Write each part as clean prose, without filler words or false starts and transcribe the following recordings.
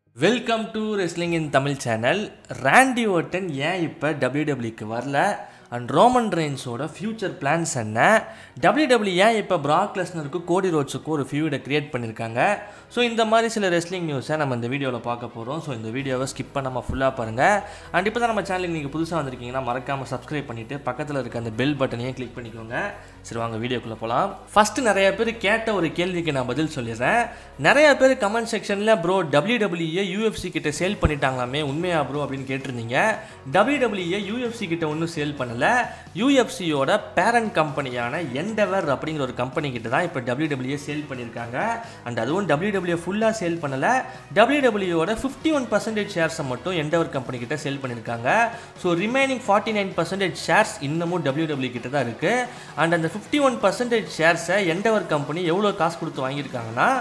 Welcome to wrestling in Tamil channel. Randy Orton ஏன் இப்போ டபிள்யூடபிள்யூக்கு வரல அண்ட் ரோமன் ரெயின்ஸோட ஃப்யூச்சர் பிளான்ஸ் என்ன, டபிள்யூடபிள்யூ ஏன் இப்போ பிராக் லெஸ்னருக்கு கோடி ரோட்ஸுக்கு ஒரு ஃபியூடை க்ரியேட் பண்ணியிருக்காங்க. ஸோ இந்த மாதிரி சில ரெஸ்லிங் நியூஸை நம்ம இந்த வீடியோவில் பார்க்க போகிறோம். ஸோ இந்த வீடியோவை ஸ்கிப் பண்ணாமல் ஃபுல்லாக பாருங்கள். அண்ட் இப்போ தான் நம்ம சேனலுக்கு நீங்கள் புதுசாக வந்திருக்கீங்கன்னா மறக்காமல் சப்ஸ்கிரைப் பண்ணிவிட்டு பக்கத்தில் இருக்க அந்த பெல் பட்டனையும் கிளிக் பண்ணிக்கோங்க. சரி வாங்க வீடியோக்குள்ளே போகலாம். ஃபஸ்ட்டு நிறைய பேர் கேட்ட ஒரு கேள்விக்கு நான் பதில் சொல்லிடுறேன். நிறைய பேர் கமெண்ட் செக்ஷனில் ப்ரோ டபிள்யூடபிள்யூஏ யூஎஃப்சி கிட்ட சேல் பண்ணிட்டாங்களாமே உண்மையா ப்ரோ அப்படின்னு கேட்டிருந்தீங்க. டபிள்யூடபிள்யூஏ யூஎஃப்சி கிட்ட ஒன்றும் சேல் பண்ணல. யூஎஃப்சியோட பேரண்ட் கம்பெனியான எண்டவர் அப்படிங்கிற ஒரு கம்பெனி கிட்ட தான் இப்போ டபிள்யூடபிள்யூஏ சேல் பண்ணியிருக்காங்க. அண்ட் அதுவும் டபிள்யூடபிள்யூ ஃபுல்லாக சேல் பண்ணல. டபிள்யூடபிள்யூயோட 51% ஷேர்ஸை மட்டும் எண்டவர் கம்பெனி கிட்ட சேல் பண்ணியிருக்காங்க. ஸோ ரிமைனிங் 49% ஷேர்ஸ் இன்னமும் டபிள்யூடபிள்யூ கிட்ட தான் இருக்கு. அண்ட் அந்த 51% ஷேர்ஸை எண்டவர் கம்பெனி எவ்வளோ காசு கொடுத்து வாங்கியிருக்காங்கன்னா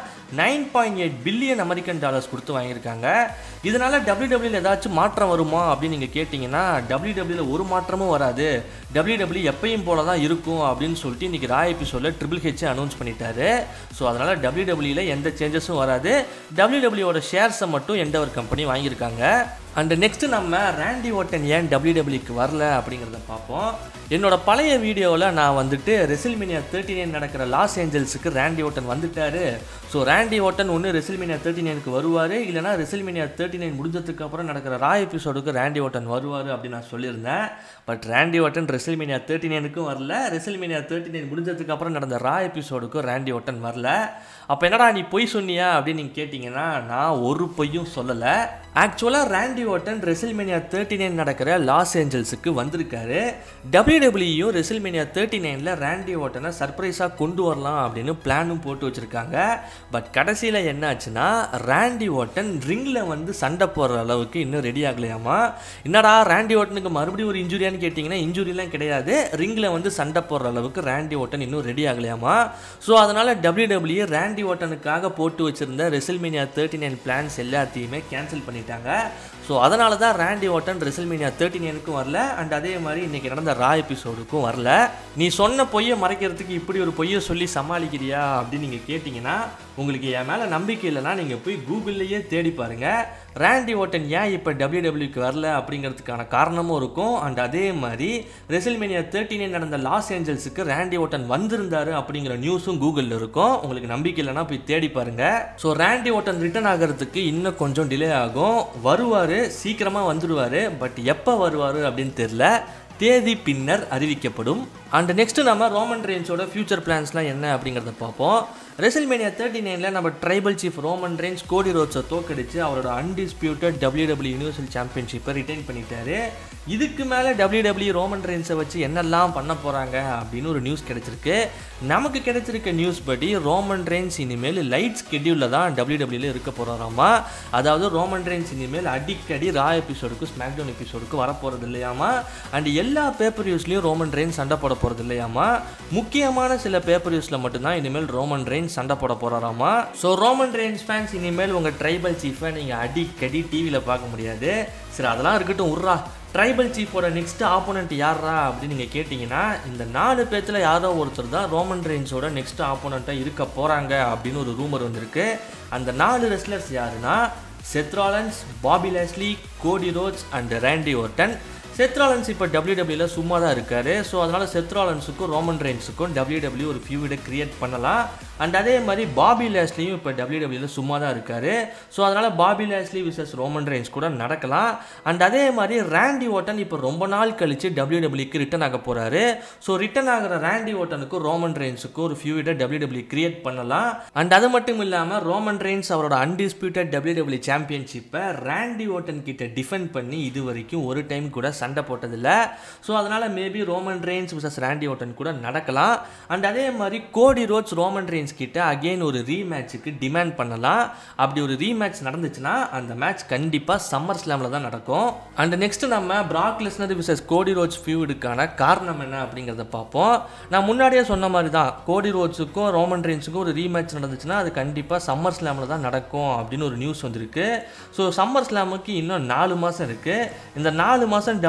$9.8 பில்லியன் அமெரிக்கன் டாலர்ஸ் கொடுத்து வாங்கியிருக்காங்க. இதனால டபிள்யூடபிள்யூல ஏதாச்சும் மாற்றம் வருமா அப்படின்னு நீங்கள் கேட்டிங்கன்னா டபிள்யூடபிள்யூல ஒரு மாற்றமும் வராது. டபிள்யூடபிள்யூ எப்பயும் போல தான் இருக்கும் அப்படின்னு சொல்லிட்டு இன்றைக்கி ரா எபிசோடில் ட்ரிபிள் ஹெச் அனௌன்ஸ் பண்ணிட்டாரு. ஸோ அதனால் டபிள்யூடபிள்யூல எந்த சேஞ்சஸும் வராது. டபிள்யூடபிள்யூவோட ஷேர்ஸை மட்டும் எண்டவர் கம்பெனி வாங்கியிருக்காங்க. அண்ட் நெக்ஸ்ட்டு நம்ம ராண்டி ஓர்டன் ஏன் டபிள்யூடபிள்யூக்கு வரல அப்படிங்கிறத பார்ப்போம். என்னோட பழைய வீடியோவில் நான் வந்துட்டு ரெசில்மேனியா 39 நடக்கிற லாஸ் ஏஞ்சல்ஸுக்கு ராண்டி ஓர்டன் வந்துட்டார். ஸோ ராண்டி ஓர்டன் ஒன்று ரெசில்மேனியா 39க்கு வருவார், இல்லைனா ரெசில்மேனியா 39 முடிஞ்சதுக்கு அப்புறம் நடக்கிற ரா எபிசோடுக்கு ராண்டி ஓர்டன் வருவார் அப்படின்னு நான் சொல்லியிருந்தேன். பட் ராண்டி ஓர்டன் ரெசில்மேனியா 39க்கும் வரல, ரெசில்மேனியா 39 முடிஞ்சதுக்கு அப்புறம் நடந்த ரா எபிசோடுக்கும் ராண்டி ஓர்டன் வரல. அப்போ என்னடா நீ பொய் சொன்னியா அப்படின்னு நீங்கள் கேட்டிங்கன்னா நான் ஒரு பொய்யும் சொல்லலை. ஆக்சுவலாக ராண்டி ஓர்டன் ரெசில்மேனியா 39 நடக்கிற லாஸ் ஏஞ்சல்ஸுக்கு வந்திருக்காரு. டபிள்யூடபிள்யூயும் ரெசில்மேனியா 39ல் ராண்டி ஓர்டனை சர்ப்ரைஸாக கொண்டு வரலாம் அப்படின்னு பிளானும் போட்டு வச்சுருக்காங்க. பட் கடைசியில் என்ன ஆச்சுன்னா ராண்டி ஓர்டன் ரிங்கில் வந்து சண்டை போடுற அளவுக்கு இன்னும் ரெடி ஆகலையாமா. என்னடா ராண்டி ஓர்டனுக்கு மறுபடியும் ஒரு இன்ஜுரியான்னு கேட்டிங்கன்னா இன்ஜுரியெலாம் கிடையாது, ரிங்கில் வந்து சண்டை போடுற அளவுக்கு ராண்டி ஓர்டன் இன்னும் ரெடி ஆகலையாமா. ஸோ அதனால் டபிள்யூடபிள்யூ ராண்டி ஓர்டனுக்காக போட்டு வச்சுருந்த ரெசில்மேனியா 39 பிளான்ஸ் எல்லாத்தையுமே கேன்சல் பண்ணிட்டாங்க. ஸோ அதனால தான் ராண்டி ஓர்டன் ரெசில்மேனியா 39க்கும் வரல. அண்ட் அதே மாதிரி இன்றைக்கி நடந்த ரா எபிசோடுக்கும் வரல. நீ சொன்ன பொய்யை மறைக்கிறதுக்கு இப்படி ஒரு பொய்யை சொல்லி சமாளிக்கிறியா அப்படின்னு நீங்கள் கேட்டிங்கன்னா உங்களுக்கு என் மேலே நம்பிக்கை இல்லைனா நீங்கள் போய் கூகுள்லேயே தேடி பாருங்கள். ராண்டி ஓர்டன் ஏன் இப்போ டபிள்யூடபிள்யூக்கு வரல அப்படிங்கிறதுக்கான காரணமும் இருக்கும். அண்ட் அதே மாதிரி ரெசில்மேனியா 39 நடந்த லாஸ் ஏஞ்சல்ஸுக்கு ராண்டி ஓர்டன் வந்திருந்தாரு அப்படிங்கிற நியூஸும் கூகுளில் இருக்கும். உங்களுக்கு நம்பிக்கை இல்லைனா போய் தேடி பாருங்கள். ஸோ ராண்டி ஓர்டன் ரிட்டர்ன் ஆகிறதுக்கு இன்னும் கொஞ்சம் டிலே ஆகும். வருவார், சீக்கிரமாக வந்துடுவார். பட் எப்போ வருவார் அப்படின்னு தெரியல. தேதி பின்னர் அறிவிக்கப்படும். அண்ட் நெக்ஸ்ட் நம்ம ரோமன் ரெயின்ஸோட ஃபியூச்சர் பிளான்ஸ்லாம் என்ன அப்படிங்கிறத பார்ப்போம். ரெசில்மேனியா 39ல் நம்ம ட்ரைபல் சீஃப் ரோமன் ரெயின்ஸ் கோடி ரோட்ஸை தோக்கடிச்சு அவரோட அன்டிஸ்பியூட்டட் டபிள்யூடபிள்யூ யூனிவர்சல் சாம்பியன்ஷிப்பை ரிட்டைன் பண்ணிட்டாரு. இதுக்கு மேலே டபிள்யூடபிள்யூ ரோமன் ரெயின்ஸை வச்சு என்னெல்லாம் பண்ண போகிறாங்க அப்படின்னு ஒரு நியூஸ் கிடைச்சிருக்கு. நமக்கு கிடைச்சிருக்க நியூஸ் படி ரோமன் ரெயின்ஸ் இனிமேல் லைட் ஸ்கெட்யூலில் தான் டபிள்யூடபிள்யூல இருக்க போகிறாராமா. அதாவது ரோமன் ரெயின்ஸ் இனிமேல் அடிக்கடி ரா எபிசோடுக்கு ஸ்மாக்டவுன் எபிசோடுக்கு வரப்போகிறது இல்லையாமா. அண்ட் எல்லா பேப்பர் யூஸ்லையும் ரோமன் ரெயின்ஸ் சண்டை போட போகிறது இல்லையாமா. முக்கியமான சில பேப்பர் யூஸில் மட்டும்தான் இனிமேல் ரோமன் ரெயின்ஸ் சண்டை போட போகிறாராமா. ஸோ ரோமன் ரெயின்ஸ் ஃபேன்ஸ் இனிமேல் உங்கள் ட்ரைபல் சீஃபை நீங்கள் அடிக்கடி டிவியில் பார்க்க முடியாது. சரி அதெல்லாம் இருக்கட்டும் உர்றா, ட்ரைபல் சீஃபோட நெக்ஸ்ட் ஆப்போனண்ட் யாரா அப்படின்னு நீங்கள் கேட்டிங்கன்னா இந்த 4 பேர்த்தில் யாரோ ஒருத்தர் தான் ரோமன் ரெயின்ஸோட நெக்ஸ்ட் ஆப்போனண்ட்டாக இருக்க போகிறாங்க அப்படின்னு ஒரு ரூமர் வந்திருக்கு. அந்த 4 ரெஸ்லர்ஸ் யாருன்னா செத் ராலன்ஸ், பாபி லாஸ்லி, கோடி ரோட்ஸ் அண்ட் ராண்டி ஓர்டன். செத் ராலன்ஸ் இப்போ டபிள்யூடபிள்யூல சும்மா தான் இருக்காரு. ஸோ அதனால் செத் ராலன்ஸுக்கும் ரோமன் ரெயின்ஸுக்கும் டபிள்யூடபிள்யூ ஒரு ஃபியூடை கிரியேட் பண்ணலாம். அண்ட் அதே மாதிரி பாபி லாஸ்லியும் இப்போ டபிள்யூடபிள்யூல சும்மா தான் இருக்காரு. ஸோ அதனால் Bobby Lashley versus Roman Reigns கூட நடக்கலாம். அண்ட் அதே மாதிரி ராண்டி ஓர்டன் இப்போ ரொம்ப நாள் கழித்து டபிள்யூடபிள்யூக்கு ரிட்டன் ஆக போகிறாரு. ஸோ ரிட்டன் ஆகிற ராண்டி ஓர்டனுக்கும் ரோமன் ரெயின்ஸுக்கும் ஒரு ஃபியூடை டபிள்யூடபிள்யூ கிரியேட் பண்ணலாம். அண்ட் அது மட்டும் இல்லாமல் ரோமன் ரெயின்ஸ் அவரோட அன்டிஸ்பியூட்டட் டபிள்யூடபிள்யூ சாம்பியன்ஷிப்பை ராண்டி ஓர்டன் கிட்ட டிஃபெண்ட் பண்ணி இது வரைக்கும் ஒரு டைம் கூட சண்டை போட்டதில்லை. ஸோ அதனால் maybe Roman Reigns versus Randy Orton கூட நடக்கலாம். அண்ட் அதே மாதிரி கோடி ரோட்ஸ் ரோமன் ரெயின்ஸ் கிட்ட அகைன் ஒரு ரீமேட்சுக்கு டிமாண்ட் பண்ணலாம். அப்படி ஒரு ரீமேட்ச் நடந்துச்சுன்னா அந்த மேட்ச் கண்டிப்பாக சம்மர் ஸ்லாமில் தான் நடக்கும். அண்ட் நெக்ஸ்ட் நம்ம Brock Lesnar versus Cody Rhodes ஃபியூடுக்கான காரணம் என்ன அப்படிங்கிறத பார்ப்போம். நான் முன்னாடியே சொன்ன மாதிரி தான் கோடி ரோட்ஸுக்கும் ரோமன் ரெயின்ஸுக்கும் ஒரு ரீமேட்ச் நடந்துச்சுன்னா அது கண்டிப்பாக சம்மர் ஸ்லாமில் தான் நடக்கும் அப்படின்னு ஒரு நியூஸ் வந்திருக்கு. ஸோ சம்மர் ஸ்லாமுக்கு இன்னும் 4 மாதம் இருக்குது. இந்த 4 மாதம்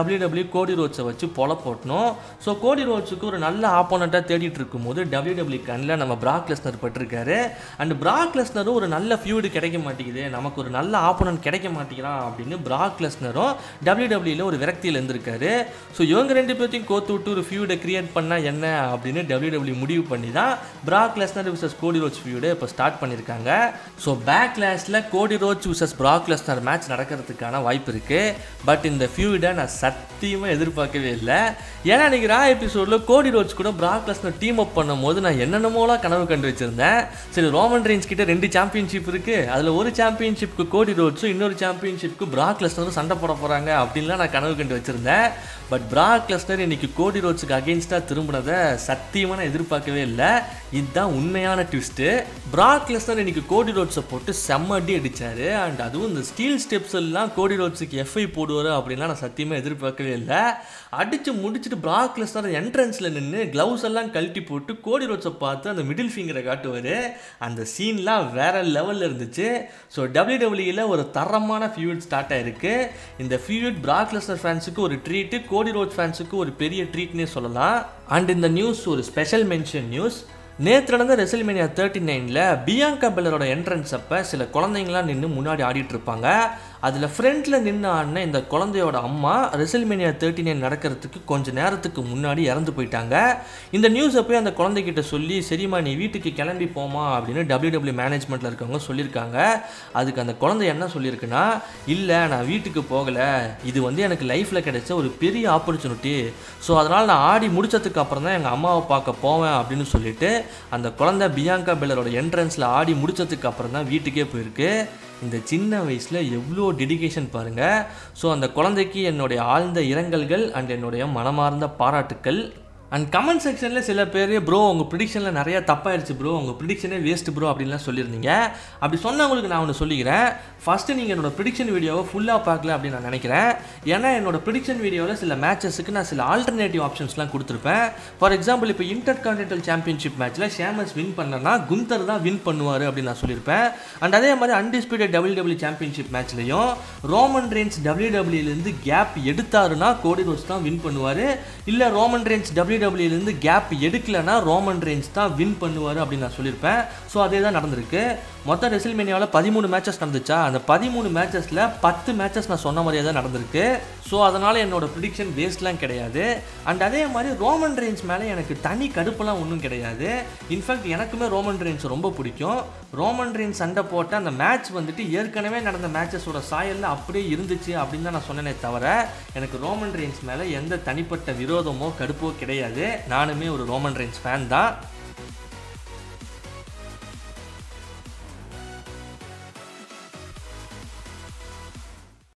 WWE கோடி ரோட்ஸை வச்சு பொல போட்டணும். ஸோ கோடி ரோட்ஸுக்கு ஒரு நல்ல ஆப்போனண்ட்டாக தேடிட்டு இருக்கும்போது WWE கண்ணில் நம்ம பிராக் லெஸ்னர் பட்டிருக்காரு. அண்ட் பிராக் லெஸ்னரும் ஒரு நல்ல ஃபியூடு கிடைக்க மாட்டேங்குது, நமக்கு ஒரு நல்ல ஆப்போனன்ட் கிடைக்க மாட்டேங்கிறான் அப்படின்னு பிராக் லெஸ்னரும் WWEல ஒரு விரக்தியில் இருந்திருக்காரு. ஸோ இவங்க 2 பேர்த்தையும் கோத்து விட்டு ஒரு ஃபியூடை கிரியேட் பண்ணால் என்ன அப்படின்னு WWE முடிவு பண்ணி தான் Brock Lesnar vs Cody Rhodes ஃபியூடை இப்போ ஸ்டார்ட் பண்ணியிருக்காங்க. ஸோ பேக்லாஷில் Cody Rhodes vs Brock Lesnar match நடக்கிறதுக்கான வாய்ப்பு இருக்குது. பட் இந்த ஃபியூடை நான் சத்தியமாக எதிர்பார்க்கவே இல்லை. ஏன்னா இன்றைக்கி ரா எபிசோடில் கோடி ரோட்ஸ் கூட பிராக் லெஸ்னர் டீம் அப் பண்ணும் போது நான் என்னென்னமோலாம் கனவு கண்டு வச்சுருந்தேன். சரி, ரோமன் ரெயின்ஸ் கிட்ட 2 சாம்பியன்ஷிப் இருக்குது, அதில் ஒரு சாம்பியன்ஷிப்க்கு கோடி ரோட்ஸும் இன்னொரு சாம்பியன்ஷிப்க்கு பிராக் லெஸ்னரும் சண்டை போட போகிறாங்க அப்படின்லாம் நான் கனவு கண்டு வச்சுருந்தேன். பட் பிராக் லெஸ்னர் இன்னைக்கு கோடி ரோட்ஸுக்கு அகெயின்ஸ்டாக திரும்பினதை சத்தியமாக நான் எதிர்பார்க்கவே இல்லை. இதுதான் உண்மையான ட்விஸ்ட்டு. பிராக் லெஸ்னர் இன்னைக்கு கோடி ரோட்ஸை போட்டு செம்ம அடி அடித்தார். அண்ட் அதுவும் இந்த ஸ்டீல் ஸ்டெப்ஸ் எல்லாம் கோடி ரோட்ஸுக்கு எஃப்ஐ போடுவார் அப்படின்லாம் நான் சத்தியமாக எதிர்பார்க்கவே இல்லை. அடித்து முடிச்சுட்டு பிராக் லெஸ்னர் என்ட்ரன்ஸில் நின்று க்ளவுஸ் எல்லாம் கழட்டி போட்டு கோடி ரோட்ஸை பார்த்து அந்த மிடில் ஃபிங்கரை காட்டுவார். அந்த சீன்லாம் வேற லெவலில் இருந்துச்சு. ஸோ WWE ஒரு தரமான ஃபியூட் ஸ்டார்ட் ஆயிருக்கு. இந்த ஃபியூட் பிராக் லெஸ்னர் ஃபேன்ஸுக்கு ஒரு ட்ரீட்டு, கோடி ரோட்ஸ் ஃபேன்ஸுக்கு ஒரு பெரிய ட்ரீட்னே சொல்லலாம். அண்ட் இந்த நியூஸ் ஒரு ஸ்பெஷல் மென்ஷன் நியூஸ். நேற்று நடந்த ரெசில்மேனியா 39ல் பியாங்கா பெல்லரோட என்ட்ரன்ஸ் அப்போ சில குழந்தைங்களாம் நின்று முன்னாடி ஆடிட்டு இருப்பாங்க. அதில் ஃப்ரண்ட்டில் நின்று ஆடின இந்த குழந்தையோட அம்மா ரெசில்மேனியா 39 நடக்கிறதுக்கு கொஞ்சம் நேரத்துக்கு முன்னாடி இறந்து போயிட்டாங்க. இந்த நியூஸை போய் அந்த குழந்தைகிட்ட சொல்லி, சரிம்மா நீ வீட்டுக்கு கிளம்பி போமா அப்படின்னு WWE மேனேஜ்மெண்ட்டில் இருக்கவங்க சொல்லியிருக்காங்க. அதுக்கு அந்த குழந்தை என்ன சொல்லியிருக்குன்னா, இல்லை நான் வீட்டுக்கு போகலை, இது எனக்கு லைஃப்பில் கிடைச்ச ஒரு பெரிய ஆப்பர்ச்சுனிட்டி, ஸோ அதனால் நான் ஆடி முடித்ததுக்கு அப்புறம் தான் எங்கள் அம்மாவை பார்க்க போவேன் அப்படின்னு சொல்லிட்டு அந்த குழந்தை பியாங்கா பெல்லரோட என்ட்ரன்ஸில் ஆடி முடித்ததுக்கு அப்புறம் தான் வீட்டுக்கே போயிருக்கு. இந்த சின்ன வயசில் எவ்வளோ டெடிகேஷன் பாருங்கள். ஸோ அந்த குழந்தைக்கு என்னுடைய ஆழ்ந்த இரங்கல்கள் அண்ட் என்னுடைய மனமார்ந்த பாராட்டுக்கள். அண்ட் கமெண்ட் செக்ஷனில் சில பேர், ப்ரோ உங்கள் ப்ரிடிக்ஷனில் நிறையா தப்பாயிருச்சு ப்ரோ, உங்கள் ப்ரிடிக்ஷனே வேஸ்ட்டு ப்ரோ அப்படின்லாம் சொல்லியிருந்தீங்க. அப்படி சொன்னவங்களுக்கு நான் ஒன்று சொல்லிக்கிறேன். ஃபஸ்ட்டு நீங்கள் என்னோடய ப்ரிடிக்ஷன் வீடியோவை ஃபுல்லாக பார்க்கல அப்படின்னு நான் நினைக்கிறேன். ஏன்னா என்னோடய ப்ரிடிக்ஷன் வீடியோவில் சில மேட்சஸுக்கு நான் சில ஆல்டர்னேட்டிவ் ஆப்ஷன்ஸ்லாம் கொடுத்துருப்பேன். ஃபார் எக்ஸாம்பிள் இப்போ இன்டர்கான்டினென்டல் சாம்பியன்ஷிப் மேட்ச்சில் ஷேமஸ் வின் பண்ணனா குந்தர் தான் வின் பண்ணுவார் அப்படின்னு நான் சொல்லியிருப்பேன். அண்ட் அதே மாதிரி அன்டிஸ்பியூட்டட் WWE சாம்பியன்ஷிப் மேட்ச்லையும் ரோமன் ரெயின்ஸ் WWEலேருந்து கேப் எடுத்தாருன்னா கோடி ரோட்ஸ் தான் வின் பண்ணுவார், இல்லை ரோமன் ரெயின்ஸ் WWEலேருந்து கேப் எடுக்கலைன்னா ரோமன் ரெயின்ஸ் தான் வின் பண்ணுவார் அப்படின்னு நான் சொல்லியிருப்பேன். ஸோ அதே தான் நடந்திருக்கு. மொத்தம் ரெசில்மேனியாவில் 13 மேட்சஸ் நடந்துச்சா, அந்த 13 மேட்சஸில் 10 மேட்சஸ் நான் சொன்ன மாதிரியே தான் நடந்திருக்கு. ஸோ அதனால் என்னோடய ப்ரிடிக்ஷன் வேஸ்ட்லாம் கிடையாது. அண்ட் அதே மாதிரி ரோமன் ரெயின்ஸ் மேலே எனக்கு தனி கடுப்பெல்லாம் ஒன்றும் கிடையாது. இன்ஃபேக்ட் எனக்குமே ரோமன் ரெயின்ஸ் ரொம்ப பிடிக்கும். ரோமன் ரெயின்ஸ் சண்டை போட்ட அந்த மேட்ச் ஏற்கனவே நடந்த மேட்சஸோட சாயலில் அப்படியே இருந்துச்சு அப்படின்னு தான் நான் சொன்னேனே தவிர எனக்கு ரோமன் ரெயின்ஸ் மேலே எந்த தனிப்பட்ட விரோதமோ கடுப்போ கிடையாது. நானுமே ஒரு ரோமன் ரெயின்ஸ் ஃபேன் தான்.